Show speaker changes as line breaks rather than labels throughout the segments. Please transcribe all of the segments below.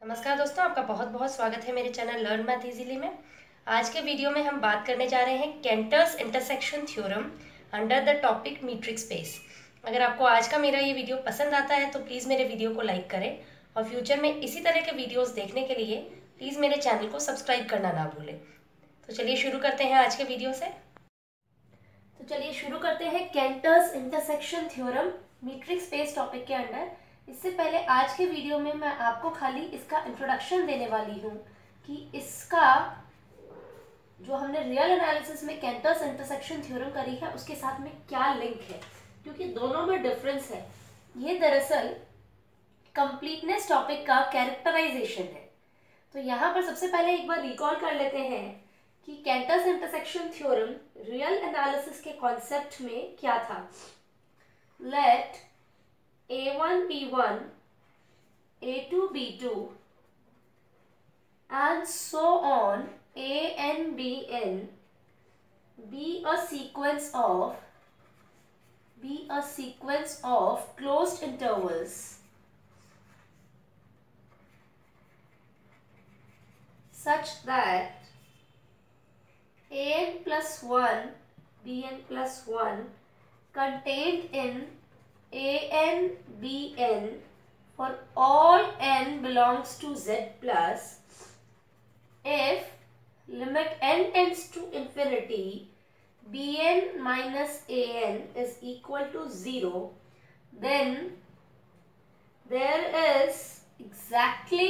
नमस्कार दोस्तों, आपका बहुत बहुत स्वागत है मेरे चैनल लर्न मैथ इजीली में। आज के वीडियो में हम बात करने जा रहे हैं Cantor's intersection theorem under the topic metric space. अगर आपको आज का मेरा ये वीडियो पसंद आता है तो प्लीज़ मेरे वीडियो को लाइक करें और फ्यूचर में इसी तरह के वीडियोज़ देखने के लिए प्लीज़ मेरे चैनल को सब्सक्राइब करना ना भूलें। तो चलिए शुरू करते हैं आज के वीडियो से। तो चलिए शुरू करते हैं Cantor's intersection theorem metric space topic के अंडर। इससे पहले आज के वीडियो में मैं आपको खाली इसका इंट्रोडक्शन देने वाली हूँ कि इसका जो हमने रियल एनालिसिस में कैंटर्स इंटरसेक्शन थ्योरम करी है उसके साथ में क्या लिंक है, क्योंकि दोनों में डिफरेंस है। ये दरअसल कंप्लीटनेस टॉपिक का कैरेक्टराइजेशन है। तो यहाँ पर सबसे पहले एक बार रिकॉल कर लेते हैं कि Cantor's intersection theorem real analysis के कॉन्सेप्ट में क्या था। Let A1 B1 A2 B2 and so on AN BN be a sequence of closed intervals such that AN plus 1 BN plus 1 contained in AN BN for all n belongs to Z plus if limit n tends to infinity Bn minus An is equal to 0, then there is exactly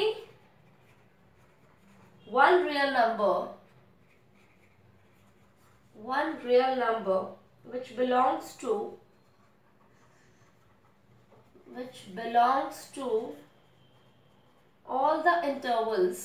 one real number which belongs to all the intervals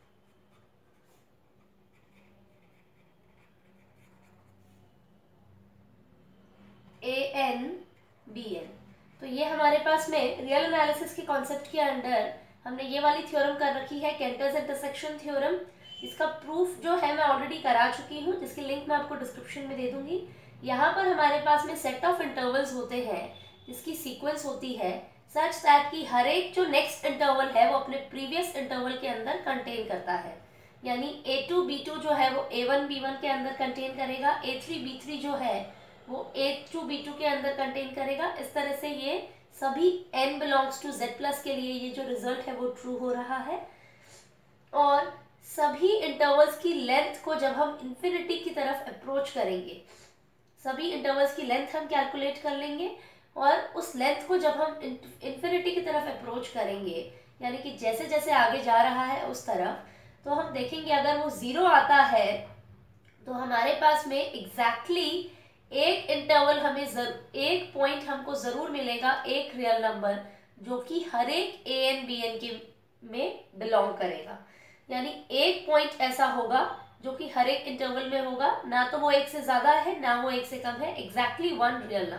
AN BN। तो ये हमारे पास में real analysis के concept के under हमने ये वाली थ्योरम कर रखी है कैंटर्स इंटरसेक्शन थ्योरम। इसका प्रूफ जो है मैं ऑलरेडी करा चुकी हूँ, जिसकी लिंक मैं आपको डिस्क्रिप्शन में दे दूंगी। यहाँ पर हमारे पास में सेट ऑफ इंटरवल्स होते हैं जिसकी सीक्वेंस होती है सच दैट कि हर एक जो नेक्स्ट इंटरवल है वो अपने प्रीवियस इंटरवल के अंदर कंटेन करता है। यानी A2 B2 जो है वो A1 B1 के अंदर कंटेन करेगा, A3 B3 जो है वो A2 B2 के अंदर कंटेन करेगा। इस तरह से ये सभी n belongs to Z plus के लिए ये जो रिजल्ट है वो ट्रू हो रहा है। और सभी इंटरवल्स की लेंथ को जब हम इंफिनिटी की तरफ अप्रोच करेंगे, सभी इंटरवल्स की लेंथ हम कैलकुलेट कर लेंगे और उस लेंथ को जब हम इंफिनिटी की तरफ अप्रोच करेंगे, यानी कि जैसे जैसे आगे जा रहा है उस तरफ, तो हम देखेंगे अगर वो 0 आता है तो हमारे पास में एग्जैक्टली एक इंटरवल हमें एक पॉइंट हमको जरूर मिलेगा, एक रियल नंबर जो कि हर एक AN BN के में बिलोंग करेगा। यानी एक पॉइंट ऐसा होगा जो कि हर एक इंटरवल में होगा, ना तो वो एक से ज्यादा है ना वो एक से कम है, एग्जैक्टली वन रियल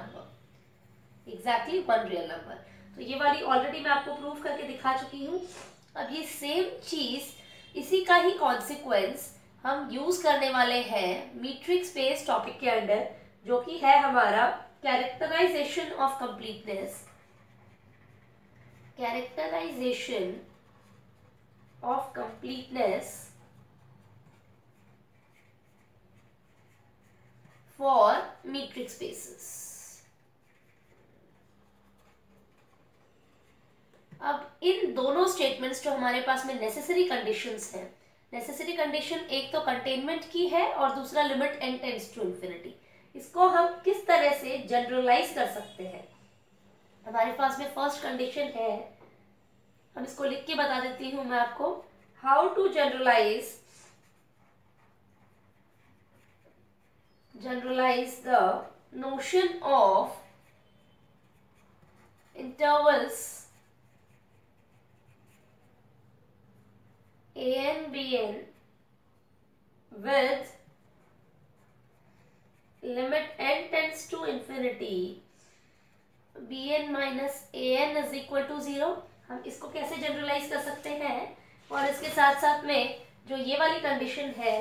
नंबर। तो ये वाली ऑलरेडी मैं आपको प्रूफ करके दिखा चुकी हूँ। अब ये सेम चीज, इसी का ही कॉन्सिक्वेंस हम यूज करने वाले हैं मीट्रिक स्पेस टॉपिक के अंडर, जो कि है हमारा characterisation of completeness for metric spaces. अब इन दोनों स्टेटमेंट्स जो हमारे पास में नेसेसरी कंडीशंस हैं, नेसेसरी कंडीशन एक तो कंटेनमेंट की है और दूसरा limit n tends to infinity, इसको हम किस तरह से जनरलाइज कर सकते हैं। हमारे पास में फर्स्ट कंडीशन है, हम इसको लिख के बता देती हूं मैं आपको, how to generalise the notion of intervals AN BN with limit n tends to infinity Bn minus An is equal to 0। हम इसको कैसे जनरलाइज कर सकते हैं, और इसके साथ साथ में जो ये वाली कंडीशन है,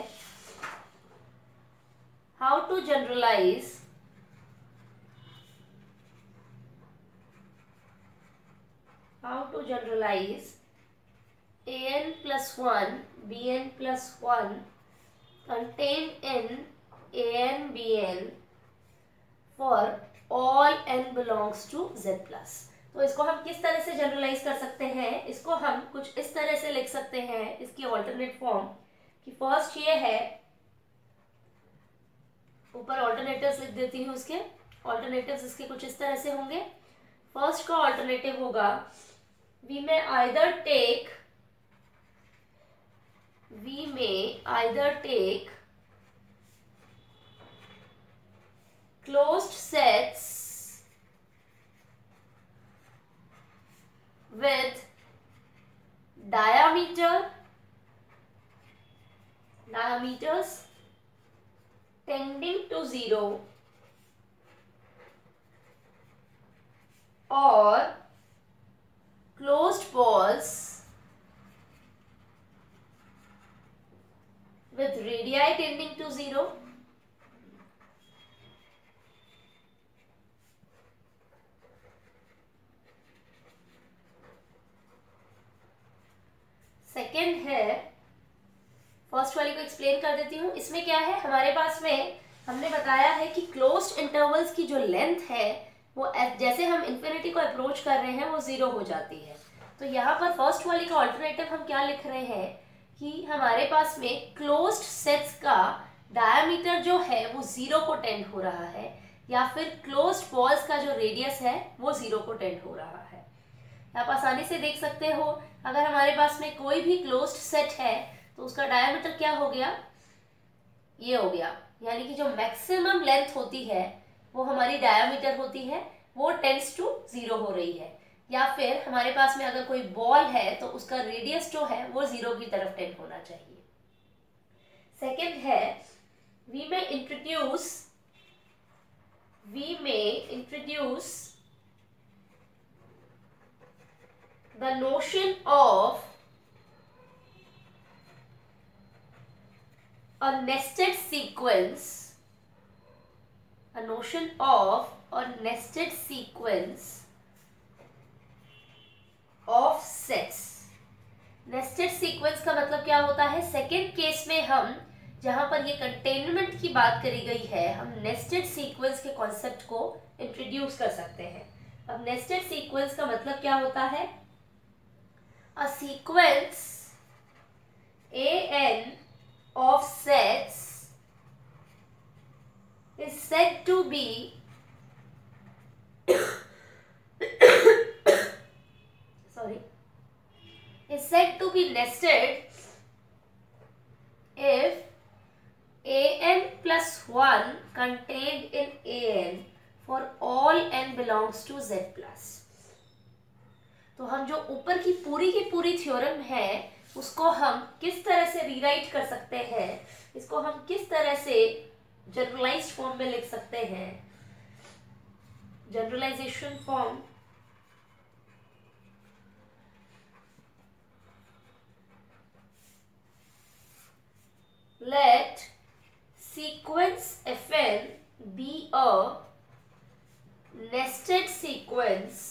how to generalize how to generalize plus 1, Bn plus 1 contained in An Bn for all n belongs to Z plus। तो इसको हम किस तरह से जनरलाइज कर सकते हैं, इसको हम कुछ इस तरह से लिख सकते हैं, इसकी ऑल्टरनेट फॉर्म कि फर्स्ट ये है, ऊपर ऑल्टरनेटिव्स लिख देती हूँ, उसके ऑल्टरनेटिव्स इसके कुछ इस तरह से होंगे। फर्स्ट का ऑल्टरनेटिव होगा we may either take closed sets with diameters tending to 0 or closed balls with radii tending to 0 . Second है, फर्स्ट वाली को एक्सप्लेन कर देती हूँ। इसमें क्या है, हमारे पास में हमने बताया है कि क्लोज्ड इंटरवल्स की जो लेंथ है वो जैसे हम इन्फिनिटी को अप्रोच कर रहे हैं वो 0 हो जाती है। तो यहाँ पर फर्स्ट वाली का ऑल्टरनेटिव हम क्या लिख रहे हैं कि हमारे पास में क्लोज्ड सेट्स का डायमीटर जो है वो 0 को टेंड हो रहा है, या फिर क्लोज्ड बॉल्स का जो रेडियस है वो 0 को टेंड हो रहा है। आप आसानी से देख सकते हो, अगर हमारे पास में कोई भी क्लोज्ड सेट है तो उसका डायमीटर क्या हो गया, ये हो गया, यानी कि जो मैक्सिमम लेंथ होती है वो हमारी डायमीटर होती है, वो टेंड्स टू 0 हो रही है। या फिर हमारे पास में अगर कोई बॉल है तो उसका रेडियस जो है वो 0 की तरफ टेंड होना चाहिए। सेकेंड है, we may introduce the notion of a nested sequence of sets। Nested sequence का मतलब क्या होता है, सेकेंड केस में हम जहां पर ये कंटेनमेंट की बात करी गई है, हम नेस्टेड सीक्वेंस के कॉन्सेप्ट को इंट्रोड्यूस कर सकते हैं। अब नेस्टेड सीक्वेंस का मतलब क्या होता है, a sequence an of sets is said to be nested if an plus 1 contained in an for all n belongs to Z plus। तो हम जो ऊपर की पूरी थ्योरम है उसको हम किस तरह से रीराइट कर सकते हैं, इसको हम किस तरह से जनरलाइज्ड फॉर्म में लिख सकते हैं। Generalization form, let sequence Fn be a nested sequence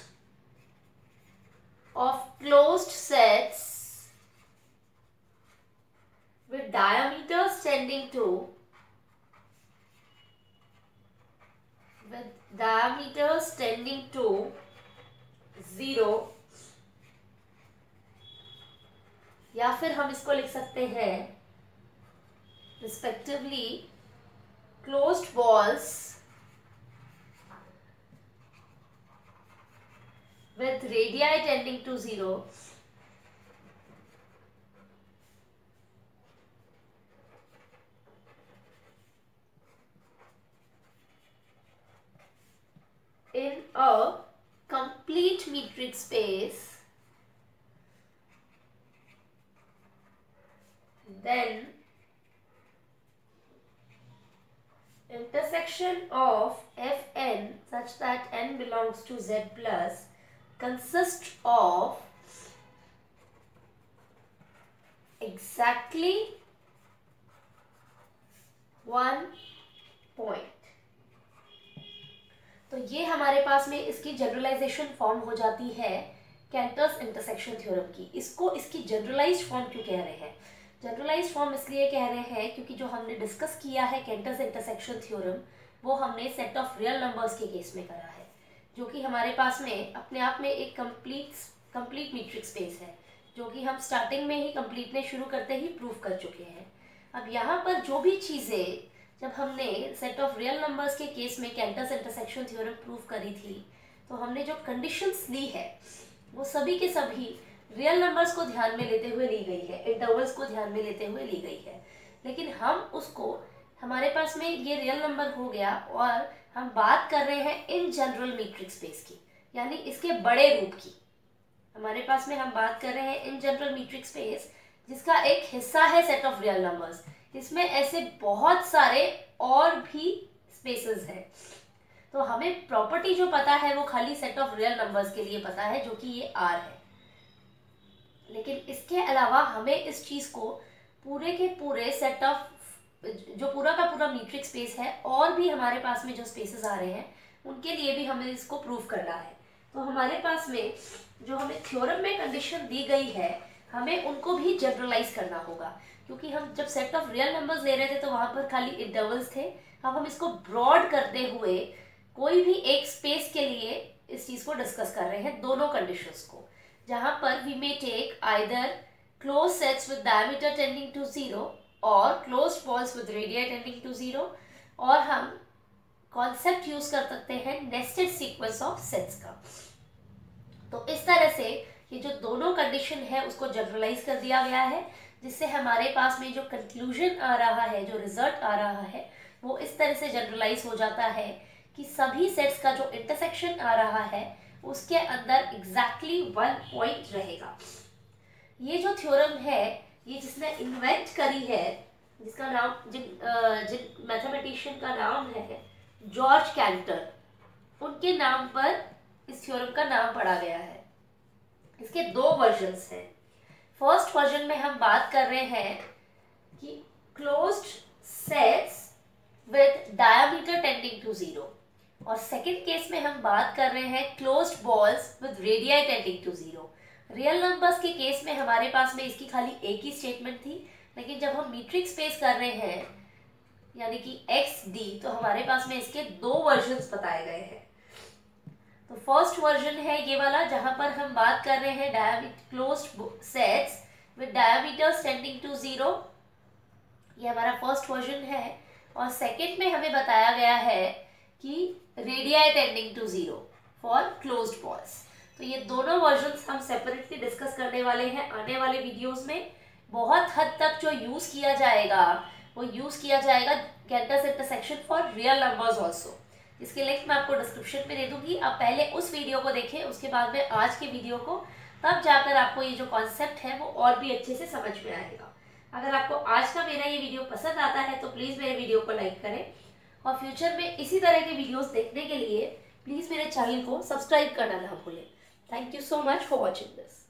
of closed sets with diameters tending to 0, या फिर हम इसको लिख सकते हैं respectively closed balls with radii tending to 0 in a complete metric space, then intersection of Fn such that n belongs to Z plus consists of exactly 1 point। तो ये हमारे पास में इसकी जनरलाइजेशन फॉर्म हो जाती है कैंटर्स इंटरसेक्शन थ्योरम की। इसको इसकी जनरलाइज्ड फॉर्म क्यों कह रहे हैं? जनरलाइज्ड फॉर्म इसलिए कह रहे हैं क्योंकि जो हमने डिस्कस किया है कैंटर्स इंटरसेक्शन थ्योरम, वो हमने सेट ऑफ रियल नंबर्स के केस में करा है, जो कि हमारे पास में अपने आप में एक कंप्लीट मीट्रिक स्पेस है, जो कि हम स्टार्टिंग में ही कंप्लीटनेस शुरू करते ही प्रूव कर चुके हैं। अब यहाँ पर जो भी चीज़ें जब हमने सेट ऑफ रियल नंबर्स के केस में कैंटर्स इंटरसेक्शन थ्योरम प्रूव करी थी, तो हमने जो कंडीशंस ली है वो सभी के सभी रियल नंबर्स को ध्यान में लेते हुए ली गई है, इंटरवल्स को ध्यान में लेते हुए ली गई है। लेकिन हम उसको, हमारे पास में ये रियल नंबर हो गया और हम बात कर रहे हैं इन जनरल मीट्रिक स्पेस की, यानी इसके बड़े रूप की। हमारे पास में हम बात कर रहे हैं इन जनरल मीट्रिक स्पेस, जिसका एक हिस्सा है सेट ऑफ रियल नंबर्स। इसमें ऐसे बहुत सारे और भी स्पेसेस हैं। तो हमें प्रॉपर्टी जो पता है वो खाली सेट ऑफ रियल नंबर्स के लिए पता है, जो कि ये R है। लेकिन इसके अलावा हमें इस चीज को पूरे के पूरे सेट ऑफ, जो पूरा का पूरा मीट्रिक स्पेस है, और भी हमारे पास में जो स्पेसेस आ रहे हैं उनके लिए भी हमें इसको प्रूव करना है। तो हमारे पास में जो हमें थ्योरम में कंडीशन दी गई है, हमें उनको भी जनरलाइज करना होगा, क्योंकि हम जब सेट ऑफ रियल नंबर्स ले रहे थे तो वहां पर खाली इंटरवल्स थे। अब हम इसको ब्रॉड करते हुए कोई भी एक स्पेस के लिए इस चीज को डिस्कस कर रहे हैं, दोनों कंडीशंस को, जहां पर we may take either close sets with diameter tending to 0 और closed balls with radius tending to 0, और हम कॉन्सेप्ट यूज कर सकते हैं नेस्टेड सीक्वेंस ऑफ सेट्स का। तो इस तरह से ये जो दोनों कंडीशन है उसको जनरलाइज कर दिया गया है, जिससे हमारे पास में जो कंक्लूजन आ रहा है, जो रिजल्ट आ रहा है, वो इस तरह से जनरलाइज हो जाता है कि सभी सेट्स का जो इंटरसेक्शन आ रहा है उसके अंदर एग्जैक्टली 1 पॉइंट रहेगा। ये जो थ्योरम है, ये जिसने इन्वेंट करी है, जिसका नाम जिन मैथमेटिशियन का नाम है जॉर्ज कैंटर, उनके नाम पर इस थ्योरम का नाम पड़ा गया है। इसके 2 वर्जन्स हैं। फर्स्ट वर्जन में हम बात कर रहे हैं कि closed sets with diameter tending to 0, और सेकंड केस में हम बात कर रहे हैं closed balls with radius tending to 0। Real numbers के केस में हमारे पास में इसकी खाली एक ही स्टेटमेंट थी, लेकिन जब हम मीट्रिक स्पेस कर रहे हैं यानी कि XD, तो हमारे पास में इसके 2 वर्जन्स बताए गए हैं। तो फर्स्ट वर्जन है ये वाला, जहां पर हम बात कर रहे हैं closed sets with diameters tending to 0, ये हमारा फर्स्ट वर्जन है। और सेकंड में हमें बताया गया है कि radius tending to 0 for closed balls. तो ये दोनों वर्जन्स हम सेपरेटली डिस्कस करने वाले हैं आने वाले वीडियोस में। बहुत हद तक जो यूज किया जाएगा वो यूज किया जाएगा Cantor's intersection for real numbers also. इसके लिंक मैं आपको डिस्क्रिप्शन में दे दूंगी। आप पहले उस वीडियो को देखें, उसके बाद में आज के वीडियो को, तब जाकर आपको ये जो कॉन्सेप्ट है वो और भी अच्छे से समझ में आएगा। अगर आपको आज का मेरा ये वीडियो पसंद आता है तो प्लीज़ मेरे वीडियो को लाइक करें, और फ्यूचर में इसी तरह के वीडियोस देखने के लिए प्लीज़ मेरे चैनल को सब्सक्राइब करना ना भूलें। Thank you so much for watching this.